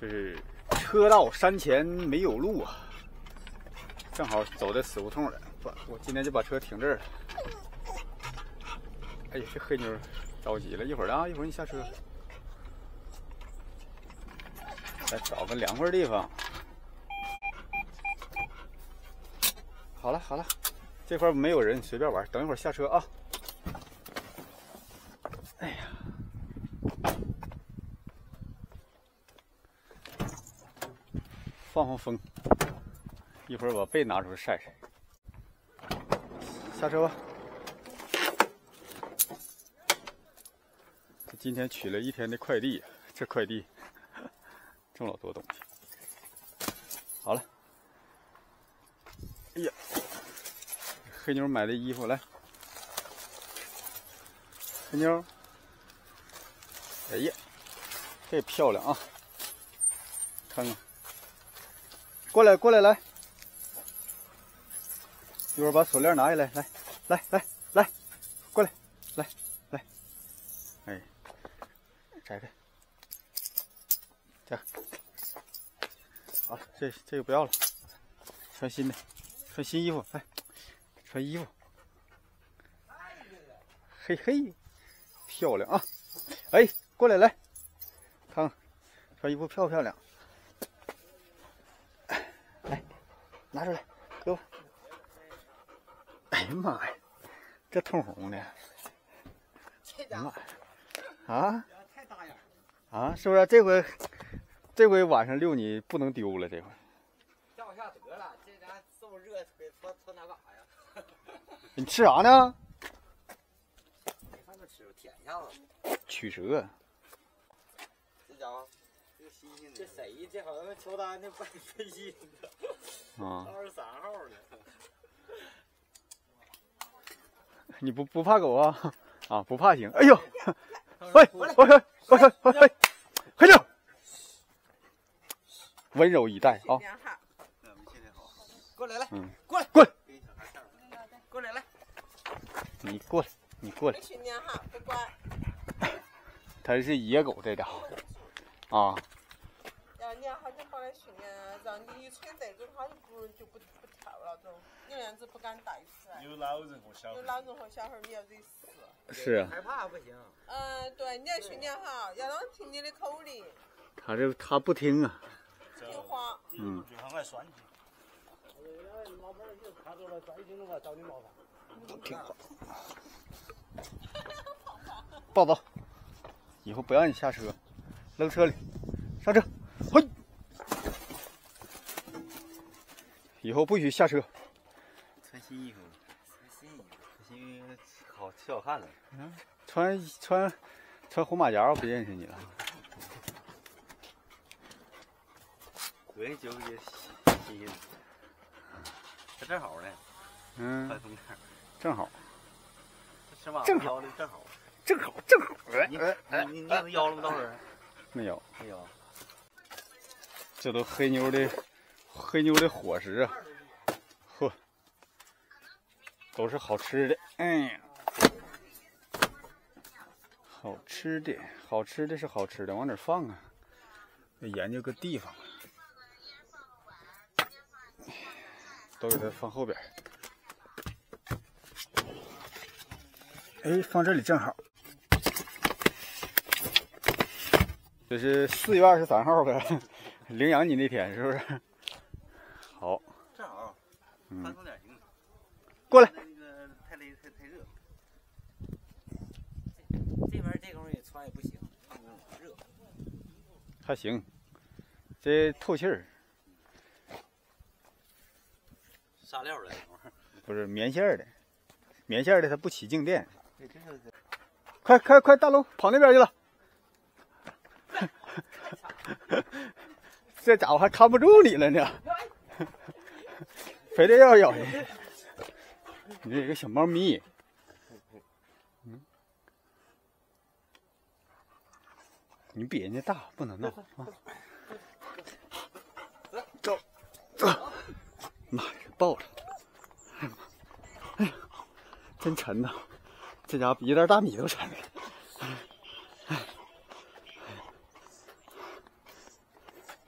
这是车到山前没有路啊，正好走在死胡同了。我今天就把车停这儿了。哎呀，这黑妞着急了，一会儿啊，一会儿你下车，再找个凉快地方。好了好了，这块没有人，随便玩。等一会儿下车啊。哎呀。 放放风，一会儿把被拿出来晒晒。下车吧。今天取了一天的快递，这快递这么老多东西。好了。哎呀，黑妞买的衣服来。黑妞，哎呀，这漂亮啊！看看。 过来，过来，来！一会儿把锁链拿下来，来，过来，来，哎，拆开，拆开。好了，这个不要了，穿新的，穿新衣服，来，穿衣服。嘿嘿，漂亮啊！哎，过来，来，看看，穿衣服漂不漂亮？ 拿出来，给我！哎呀妈呀，这通红的！哎呀妈呀！啊？太大眼啊！是不是？这回晚上遛你不能丢了，这回。 掉下得了，这家这么热，给搓哪嘎呀？ 你吃啥呢？ 没看着吃，舔一下子。 曲折。 这家伙，这新鲜的。这谁？这好像乔丹的白背心的。 啊 ，23号的， 你不怕狗啊？啊，不怕行。哎呦，喂，黑妞，温柔以待啊。 过来来， 过来， 过来来， 你过来，你过来。 训练哈，不管。 它是野狗这家伙，啊。 你要好像把它训练，让你一吹这种，它就不跳了，这种你那样子不敢带出来。 有老人和小孩。 有老人和小孩，你要得死。 是啊。 害怕不行。 对，你要训练好，要让听你的口令。 他不听啊。 听话。 就很爱拴起。 老板儿就看到了专心的话找你麻烦。 不听话。抱抱。以后不让你下车，扔车里，上车。 嘿，以后不许下车。 穿新衣服，穿新衣服好挺好看的。 穿红马甲，我不认识你了。 我也就也新鲜，这正好呢。快风扇， 正好。 这马腰的正好。你腰了吗？到时候？ 没有。 没有。 这都黑妞的伙食啊，呵，都是好吃的。哎呀，好吃的是好吃的，往哪放啊？得研究个地方。都给它放后边。哎，放这里正好。这是4月23号呗。 领养你那天是不是？好， 正好，宽松点行。 过来。 那个太热。这边这功夫也穿也不行，热。 还行，这透气儿。 纱料的， 不是棉线的，棉线的它不起静电。 对，这快，大龙跑那边去了。这家伙还看不住你了呢，非得要咬你。你这个小猫咪，你比人家大，不能闹啊！走，妈呀，抱着！哎呀，真沉呐！这家伙比一袋大米都沉了。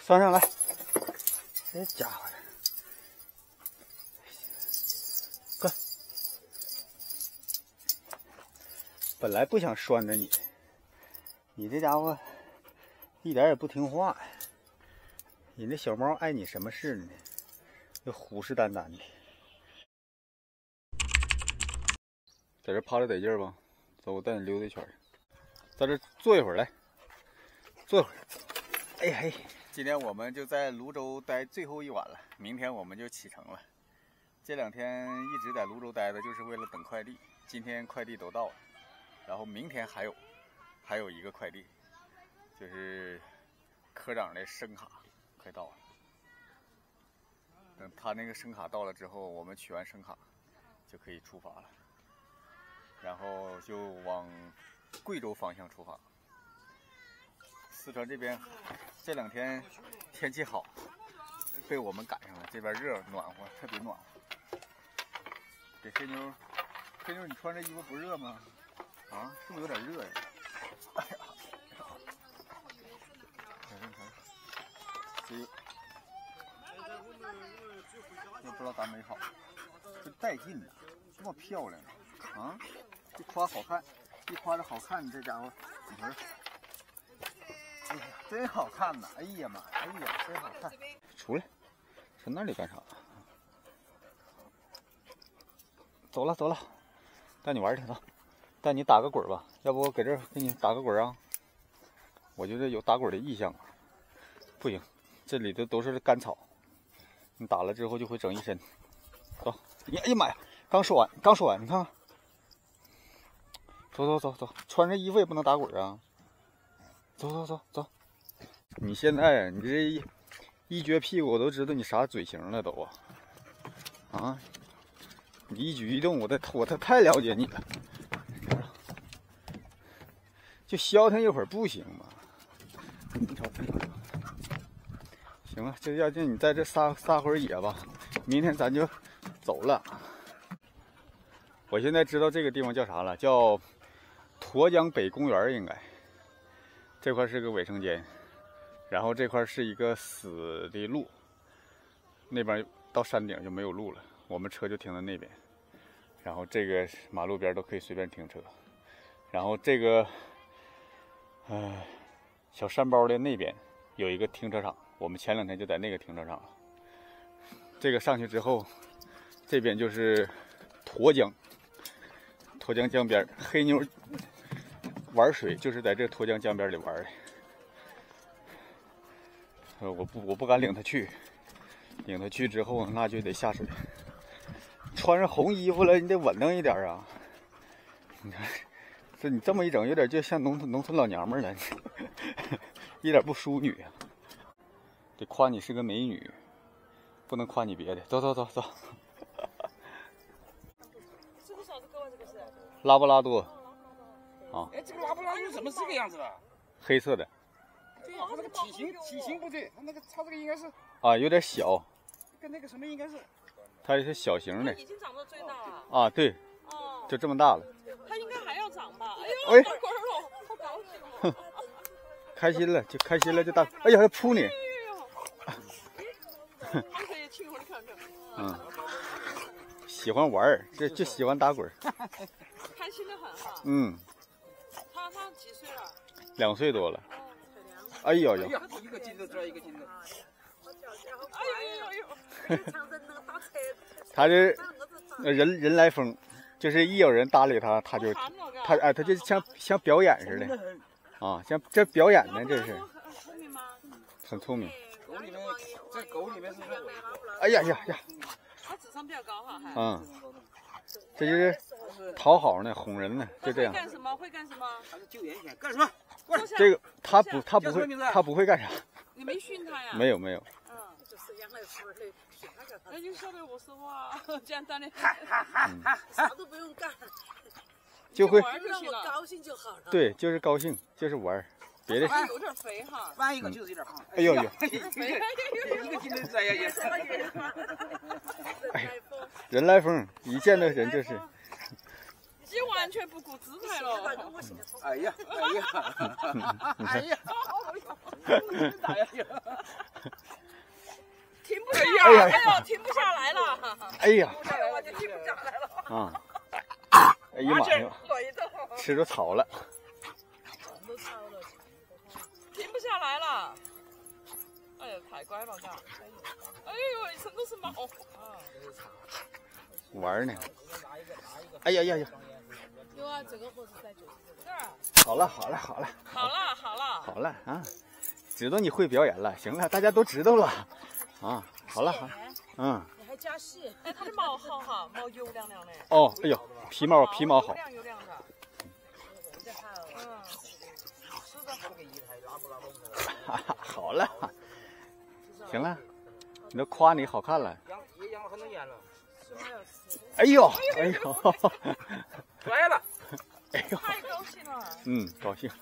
拴上来。这家伙的，快！本来不想拴着你，你这家伙一点也不听话呀。你那小猫碍你什么事呢？就虎视眈眈的。在这趴着得劲儿吧？走，我带你溜达一圈。在这坐一会儿来，坐一会儿。哎呀嘿，今天我们就在泸州待最后一晚了，明天我们就启程了。这2天一直在泸州待的，就是为了等快递。今天快递都到了，然后明天还有一个快递，就是科长的声卡快到了。等他那个声卡到了之后，我们取完声卡就可以出发了，然后就往贵州方向出发。四川这边这2天天气好，被我们赶上了，这边热暖和，特别暖和。给黑妞，黑妞，你穿这衣服不热吗？啊，是不是有点热呀？哎呀，这又不知道咱没好，真带劲呐，这么漂亮啊！一夸好看，一夸这好看，这家伙，你说，哎呀，真好看呐！哎呀妈呀，哎呀，真好看！出来，上那里干啥？走了走了，带你玩去，走，带你打个滚吧。要不我搁这儿给你打个滚啊？我觉得有打滚的意向。不行，这里的都是干草，你打了之后就会整一身。走，哎呀妈呀，刚说完，你看看。走，穿着衣服也不能打滚啊！走。你现在你这一撅屁股，我都知道你啥嘴型了都啊！你一举一动，我太了解你了。就消停一会儿不行吗？你瞅。行了，这要就你在这撒会儿野吧，明天咱就走了。我现在知道这个地方叫啥了，叫沱江北公园，应该这块是个卫生间，然后这块是一个死的路，那边到山顶就没有路了，我们车就停在那边，然后这个马路边都可以随便停车，然后这个小山包的那边有一个停车场，我们前2天就在那个停车场了。这个上去之后，这边就是沱江江边，黑妞玩水就是在这沱江江边里玩的。我不敢领她去之后那就得下水。穿上红衣服了，你得稳当一点啊！你看，你这么一整，有点就像农村老娘们了，一点不淑女啊！得夸你是个美女，不能夸你别的。走。 这个啥子狗啊？这个是？ 拉布拉多。 啊。哎，这个拉布拉多怎么这个样子的？ 黑色的。 对呀，它那个体型不对，它这个应该是。 啊，有点小。 跟那个什么应该是。 它是小型的。 已经长到最大了。 啊，对。 哦。 就这么大了。 它应该还要长吧？哎呦， 打滚了，好高兴。 开心了就大。哎呀，还扑你。 还可以亲我，你看看。 喜欢玩儿，就喜欢打滚。 开心的很哈。他几岁了 ？2岁多了。哎呦， 一个筋都拽一个筋的。 哎呦。 他这人来疯，就是一有人搭理他，他就像表演似的啊，像这表演呢，这是。很聪明。 狗里面是。 哎呀！ 他智商比较高哈， 这就是讨好呢，哄人呢，就这样。 会干什么？ 他是救援犬，干什么？ 这个他不会干啥。 你没训他呀？ 没有。 就是养来服的，那就晓得我是我简单的， 啥都不用干， 就会让我高兴就好了。 对，就是高兴，就是玩。别的有点肥哈， 弯一个就是有点胖。 哎呦， 一个筋都拽下去。 人来疯，一见到人就是。 你完全不顾姿态了。 哎呀！ 你看。 打下去。 停不下哎呀哎呦，停不下来了， 哎呀， 我就停不下来了， 啊！哎呀妈呀， 累的， 吃着草了。 都超了，停不下来了。哎呀，太乖了，嘎！哎呦，一身都是毛啊！ 玩呢。哎呀呀呀！ 有啊，这个盒子在就是这个。 好了好了好了好了好了， 好了啊！知道你会表演了，行了，大家都知道了啊！好了好了，嗯。 你还加戏？ 哎，它的毛好哈，毛油亮亮的。 哦，哎呦，皮毛好。 油亮油亮的。嗯，是的。 哈哈，好了，行了，你都夸你好看了。 也养了很多年了。 哎呦哎呦， 乖了。 哎呦， 太高兴了。 嗯，高兴。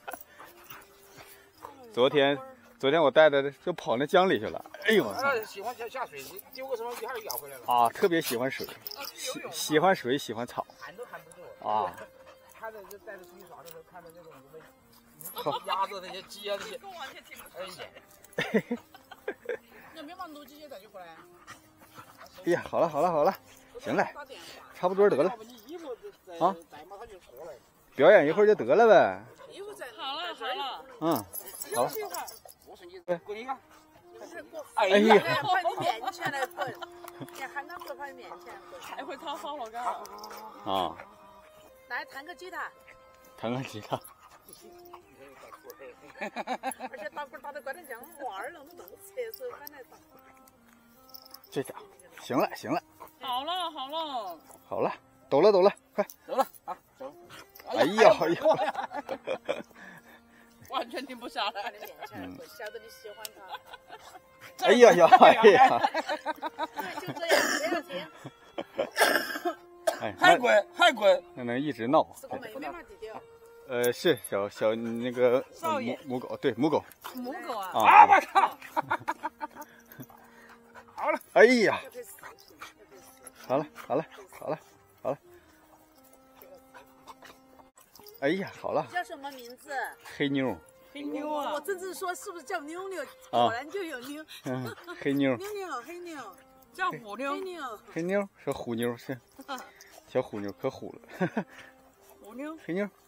昨天我带的就跑那江里去了。哎呦， 喜欢下水，丢个什么一下就咬回来了。 啊，特别喜欢水，喜欢水，喜欢草。 喊都喊不住。 啊。 他在这带着出去耍的时候，看到那种什么鸭子那些鸡啊那些，哎呀。 那别忙录几些再就过来。 哎呀，好了，行了，差不多得了。啊。表演一会儿就得了呗。 好了。 嗯，好了。 滚一个。 哎呀， 跑你面前来滚，你喊他不跑你面前滚， 太会讨好了，嘎。 啊。 来弹个吉他。 弹个吉他。 而且打鼓打得快点像娃儿那种侧手翻来打。 这家伙，行了。 好了， 抖了，快走了啊，走。 哎呀， 完全停不下来。 面前滚，晓得你喜欢他。 哎呀， 就这样，不要停。 哎， 还滚， 那能一直闹。 是个妹妹嘛，弟弟。 是小那个母狗，对母狗。 母狗啊！ 啊！ 我靠！好了， 哎呀，好了。哎呀，好了。 叫什么名字？ 黑妞。 黑妞啊！ 我正说是不是叫妞妞，果然就有妞。 黑妞。 黑妞。 叫虎妞。 黑妞是虎妞是。小虎妞可虎了。 虎妞。 黑妞。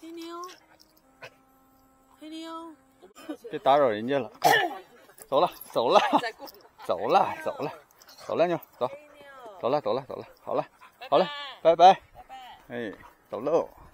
黑妞。 别打扰人家了，快走了，妞，走了，好了，拜拜，哎，走喽。